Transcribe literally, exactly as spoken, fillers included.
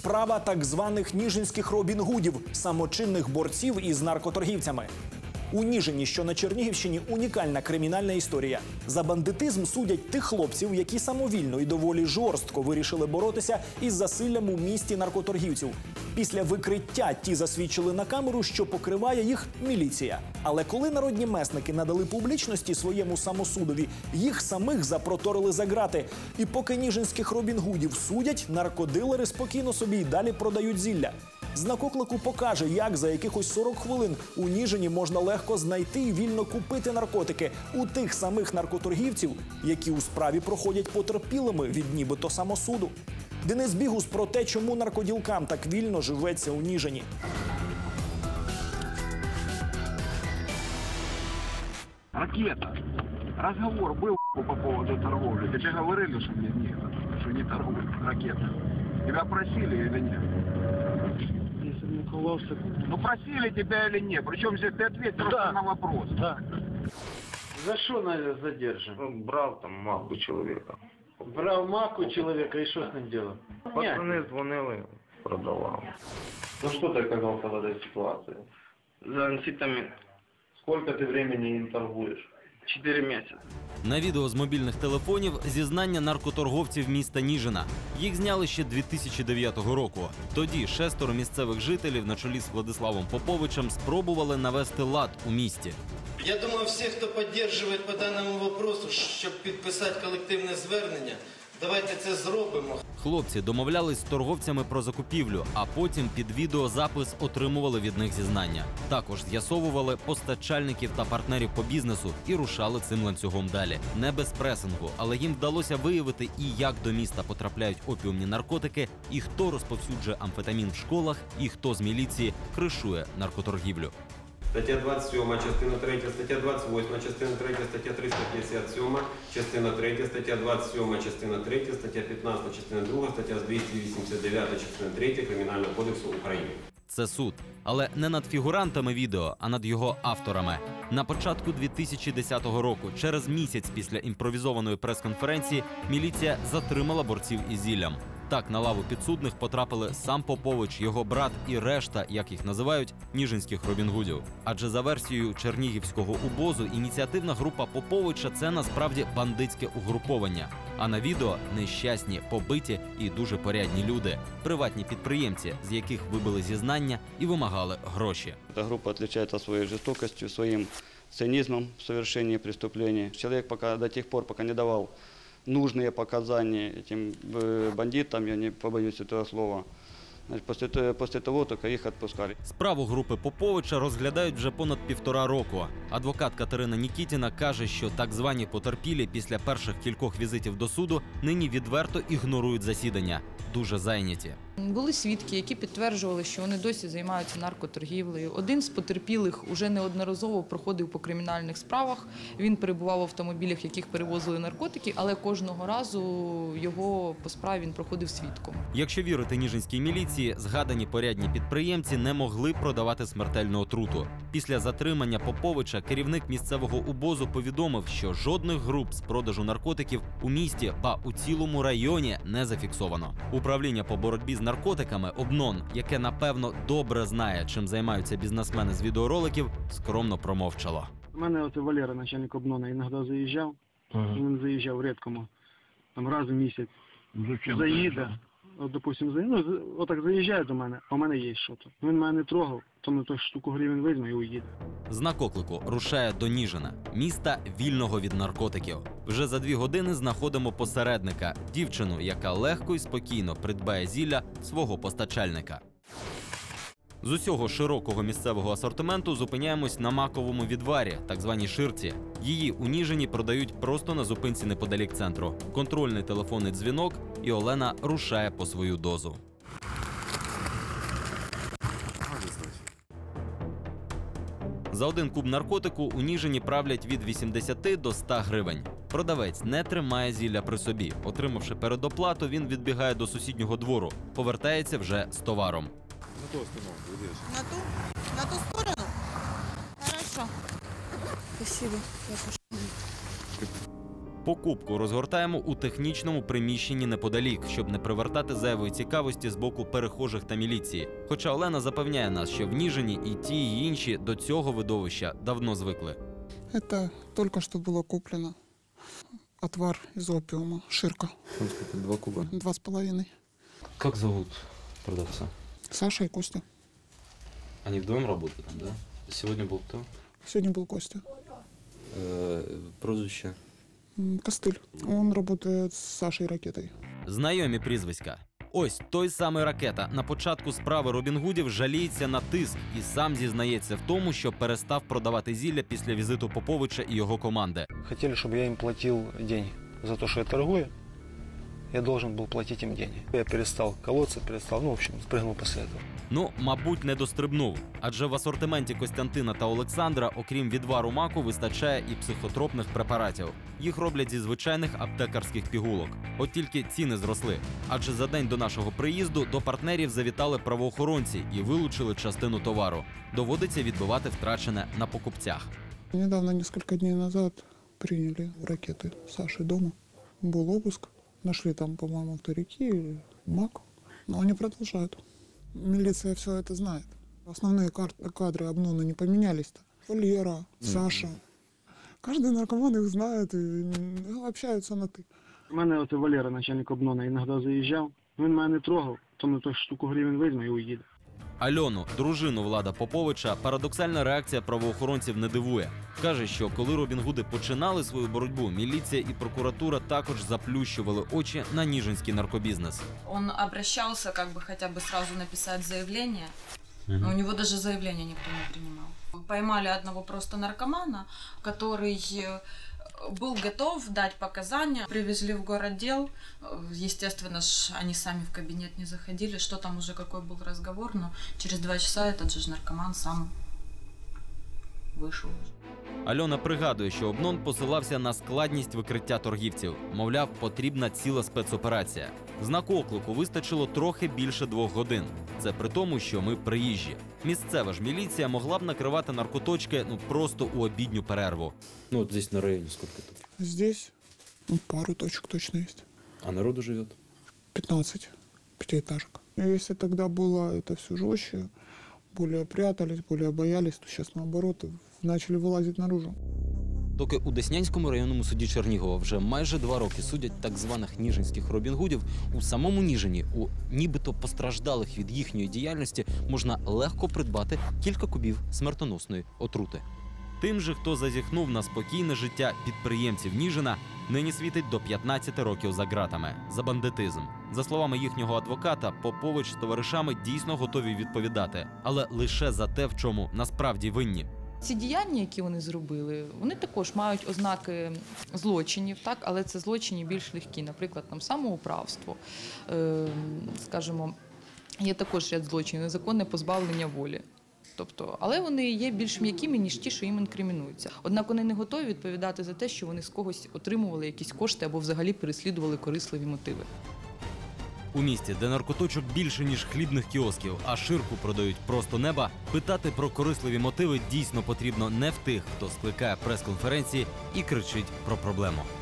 справа так званих ніжинських Робін Гудів, самочинних борців із наркоторгівцями. У Ніжині, що на Чернігівщині, унікальна кримінальна історія. За бандитизм судять тих хлопців, які самовільно і доволі жорстко вирішили боротися із засиллям у місті наркоторгівців. Після викриття ті засвідчили на камеру, що покриває їх міліція. Але коли народні месники надали публічності своєму самосудові, їх самих запроторили за ґрати. І поки ніжинських Робін Гудів судять, наркодилери спокійно собі й далі продають зілля. Знак оклику покаже, як за якихось сорок хвилин у Ніжині можна легко знайти і вільно купити наркотики у тих самих наркоторгівців, які у справі проходять потерпілими від нібито самосуду. Денис Бігус про те, чому наркоділкам так вільно живеться у Ніжині. Ракета. Разговор был по поводу торговли. Тебе говорили, что нет, нет, что не торгуют. Ракета. Тебя просили или нет? Ну просили тебя или нет? Причем здесь ты ответь просто Да. на вопрос. Да. За что нас задержим? Он брал там маку чоловіка. Брал маку человека, и что с ним делал? Пацани дзвонили, продавав. Ну что ты оказался в этой ситуации? За амфетамин. Сколько ты времени им торгуешь? Чотири місяці. На відео з мобільних телефонів зізнання наркоторговців міста Ніжина. Їх зняли ще дві тисячі дев'ятого року. Тоді шестеро місцевих жителів на чолі з Владиславом Поповичем спробували навести лад у місті. Я думаю, всі, хто підтримує по даному вопросу, щоб підписати колективне звернення, давайте це зробимо. Хлопці домовлялись з торговцями про закупівлю, а потім під відеозапис отримували від них зізнання. Також з'ясовували постачальників та партнерів по бізнесу і рушали цим ланцюгом далі. Не без пресингу, але їм вдалося виявити і як до міста потрапляють опіумні наркотики, і хто розповсюджує амфетамін в школах, і хто з міліції кришує наркоторгівлю. Стаття двадцять сьома, частина третя, стаття двадцять восьма, частина третя, стаття триста п'ятдесят сьома, частина третя, стаття двадцять сьома, частина третя, стаття п'ятнадцята, частина друга, стаття двісті вісімдесят дев'ята, частина третя Кримінального кодексу України. Це суд. Але не над фігурантами відео, а над його авторами. На початку дві тисячі десятого року, через місяць після імпровізованої прес-конференції, міліція затримала борців із зіллям. Так на лаву підсудних потрапили сам Попович, його брат і решта, як їх називають, ніжинських Робін Гудів. Адже за версією чернігівського УБОЗу, ініціативна група Поповича – це насправді бандитське угруповання. А на відео – нещасні, побиті і дуже порядні люди. Приватні підприємці, з яких вибили зізнання і вимагали гроші. Эта группа отличается своей жестокостью, своим цинизмом в совершении преступлений. Человек пока, до тех пор, пока не давал нужные показания этим бандитам, я не побоюсь этого слова, значит, после, после того только их отпускали. Справу групи Поповича розглядають вже понад півтора року. Адвокат Катерина Нікітіна каже, що так звані потерпілі після перших кількох візитів до суду нині відверто ігнорують засідання. Дуже зайняті. Були свідки, які підтверджували, що вони досі займаються наркоторгівлею. Один з потерпілих уже неодноразово проходив по кримінальних справах. Він перебував в автомобілях, яких перевозили наркотики, але кожного разу його по справі він проходив свідком. Якщо вірити ніжинській міліції, згадані порядні підприємці не могли продавати смертельну отруту. Після затримання Поповича керівник місцевого УБОЗу повідомив, що жодних груп з продажу наркотиків у місті, ба у цілому районі не зафіксовано. Управління по боротьбі з наркотиками ОБНОН, яке, напевно, добре знає, чим займаються бізнесмени з відеороликів, скромно промовчало. У мене от Валера, начальник ОБНОНа, іноді заїжджав, ага. Він заїжджав рідкому, там раз в місяць. Зачем? Заїде, от, допустим, заїде, ну, отак заїжджає до мене, а у мене є щось. Він мене не трогав, тому ту штуку гривень візьме і уїде. Знак оклику рушає до Ніжина, міста вільного від наркотиків. Вже за дві години знаходимо посередника, дівчину, яка легко і спокійно придбає зілля свого постачальника. З усього широкого місцевого асортименту зупиняємось на маковому відварі, так званій ширці. Її у Ніжині продають просто на зупинці неподалік центру. Контрольний телефонний дзвінок, і Олена рушає по свою дозу. За один куб наркотику у Ніжині правлять від вісімдесяти до ста гривень. Продавець не тримає зілля при собі. Отримавши передоплату, він відбігає до сусіднього двору. Повертається вже з товаром. На ту остановку, идешь. На ту? На ту сторону? Хорошо. Спасибо. Я пошла. Покупку розгортаємо у технічному приміщенні неподалік, щоб не привертати зайвої цікавості з боку перехожих та міліції. Хоча Олена запевняє нас, що в Ніжині і ті, і інші до цього видовища давно звикли. Это только что было куплено. Отвар из опиума. Ширка. Сколько? Два куба? Два с половиной. Как зовут продавца? Саша и Костя. Они вдвоем работают, да? Сегодня был кто? Сегодня был Костя. Э, прозвище? М, Костыль. Он работает с Сашей Ракетой. Знайомі прізвиська. Ось той самий Ракета на початку справи Робін Гудів жаліється на тиск і сам зізнається в тому, що перестав продавати зілля після візиту Поповича і його команди. Хотели, чтобы я им платил деньги за то, что я торгую. Я должен был платить им деньги. Я перестал колоться, перестал, ну, в общем, спрыгнул после этого. Ну, мабуть, не дострибнув. Адже в асортименті Костянтина та Олександра, окрім відвару маку, вистачає і психотропних препаратів. Їх роблять зі звичайних аптекарських пігулок. От тільки ціни зросли. Адже за день до нашого приїзду до партнерів завітали правоохоронці і вилучили частину товару. Доводиться відбивати втрачене на покупцях. Недавно, несколько дней назад, приняли Ракеты Саши дома. Был обыск. Нашли там, по-моему, вторики, мак. Но они продолжают. Милиция все это знает. Основные кар- кадры обнона не поменялись-то. Валера, Саша. Каждый наркоман их знает и общаются на «ты». У мене от Валера, начальник обнона, іноді заїжджав. Він мене не трогав, то на ту штуку гривень візьме і уїде. Альону, дружину Влада Поповича, парадоксальна реакція правоохоронців не дивує. Каже, що коли Робін Гуди починали свою боротьбу, міліція і прокуратура також заплющували очі на ніжинський наркобізнес. Он обращался, как бы хотя бы сразу написать заявление, Мгм. но у него даже заявление никто не принимал. Поймали одного просто наркомана, который э, был готов дать показания. Привезли в городдел. Э, Естественно, ж они сами в кабинет не заходили. Что там уже, какой был разговор, но через два часа этот же ж наркоман сам вышел. Альона пригадує, що обнон посилався на складність викриття торгівців. Мовляв, потрібна ціла спецоперація. Знаку оклику вистачило трохи більше двох годин. Це при тому, що ми приїжджі. Місцева ж міліція могла б накривати наркоточки ну просто у обідню перерву. Ну вот здесь на районе сколько тут? Здесь ну, пару точек точно есть. А народу живет? пятнадцать пятиэтажек. Если тогда было это все жестче, более прятались, более боялись, то сейчас наоборот начали вылазить наружу. Доки у Деснянському районному суді Чернігова вже майже два роки судять так званих ніжинських робінгудів, у самому Ніжині, у нібито постраждалих від їхньої діяльності, можна легко придбати кілька кубів смертоносної отрути. Тим же, хто зазіхнув на спокійне життя підприємців Ніжина, нині світить до п'ятнадцяти років за ґратами за бандитизм. За словами їхнього адвоката, Попович з товаришами дійсно готові відповідати, але лише за те, в чому насправді винні. Ці діяння, які вони зробили, вони також мають ознаки злочинів, так, але це злочини більш легкі, наприклад, там самоуправство, е, скажімо, є також ряд злочинів, незаконне позбавлення волі. Тобто, але вони є більш м'якими, ніж ті, що їм інкримінуються. Однак вони не готові відповідати за те, що вони з когось отримували якісь кошти або взагалі переслідували корисливі мотиви. У місті, де наркоточок більше, ніж хлібних кіосків, а ширку продають просто неба, питати про корисливі мотиви дійсно потрібно не в тих, хто скликає прес-конференції і кричить про проблему.